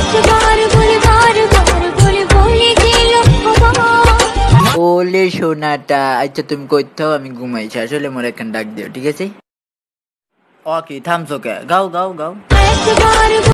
ওলে সোনাটা, আচ্ছা তুমি কইতে আমি ঘুমাইছি, আসলে মোর এখন ডাক দিও, ঠিক আছে? ওকে থামছো কে, গাও গাও গাও।